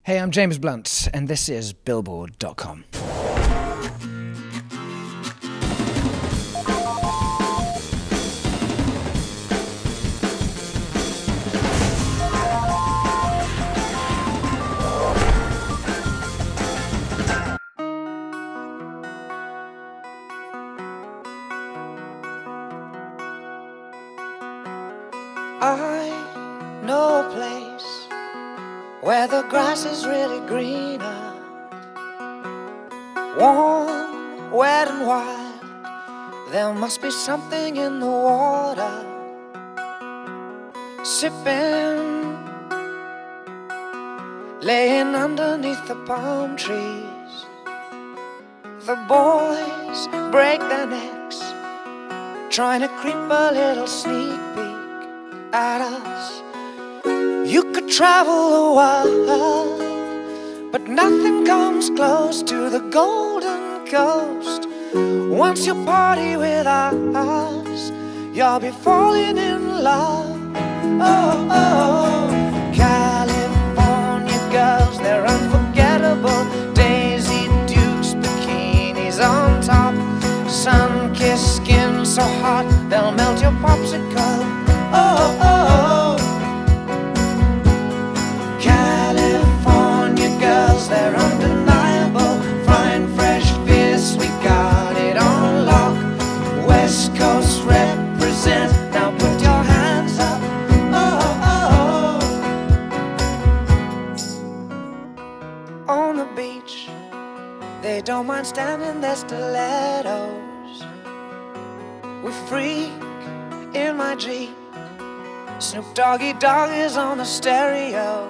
Hey, I'm James Blunt, and this is Billboard.com. I know a place where the grass is really greener, warm, wet and wild. There must be something in the water. Sipping, laying underneath the palm trees. The boys break their necks, trying to creep a little sneak peek at us. You could travel the world, but nothing comes close to the Golden Coast. Once you party with us, you'll be falling in love. Oh, oh, California girls, they're unforgettable. Daisy Dukes, bikinis on top, sun-kissed skin so hot they'll melt your popsicle. Oh, oh, California girls, they're undeniable. Fine, fresh, fierce, we got it on lock. West Coast represent, now put your hands up. Oh, oh, oh. On the beach, they don't mind standing their stilettos. We freak in my Jeep, Snoop Doggy Dogg is on the stereo.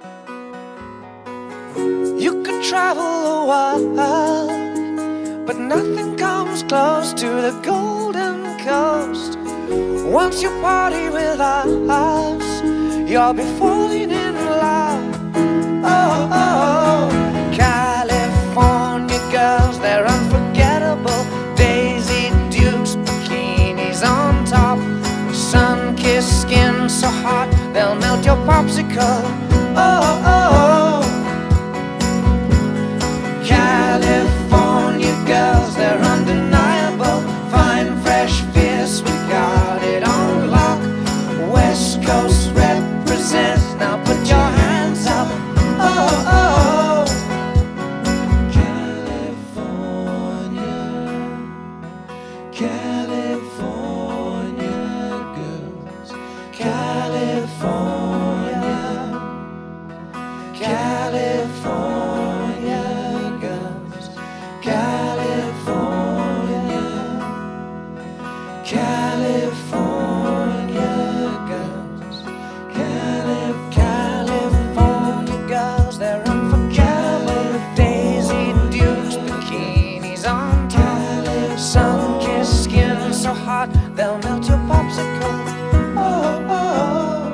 You could travel the world, but nothing comes close to the Golden Coast. Once you party with us, you'll be falling in love. Oh, oh, California girls, they're unforgettable. Daisy Dukes, bikinis on top, sun-kissed skin so hot they'll melt your popsicle. Oh, oh, California girls, they're undeniable. Fine, fresh, fierce, we got it on lock. West Coast represent, now put your hands up. Oh, oh, California, California girls, California, California girls, California, California girls, California girls, they're unforgettable. Daisy Dukes, bikinis on top, sun-kissed skin so hot they'll melt your popsicle. Oh, oh, oh.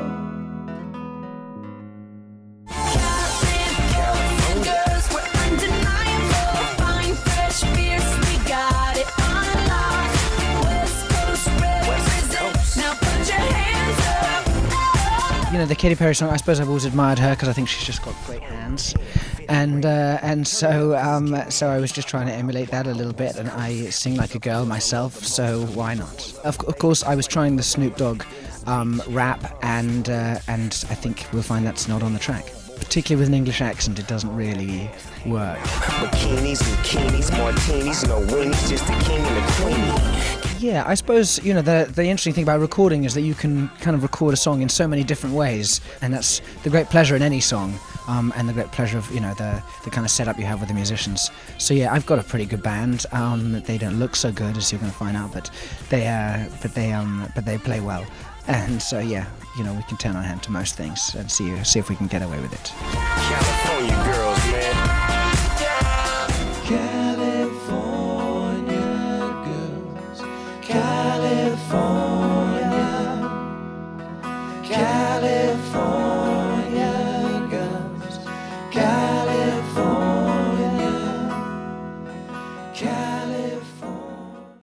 You know, the Katy Perry song, I suppose I've always admired her because I think she's just got great hands. And so I was just trying to emulate that a little bit, and I sing like a girl myself, so why not? Of course, I was trying the Snoop Dogg rap, and I think we'll find that's not on the track. Particularly with an English accent, it doesn't really work. Bikinis, bikinis, martinis, no weenies, just the king and the queenie. Yeah, I suppose, you know, the interesting thing about recording is that you can kind of record a song in so many different ways, and that's the great pleasure in any song, and the great pleasure of, you know, the kind of setup you have with the musicians. So yeah, I've got a pretty good band. They don't look so good, as you're going to find out, but they play well. And so yeah, you know, we can turn our hand to most things and see if we can get away with it. California girls, man.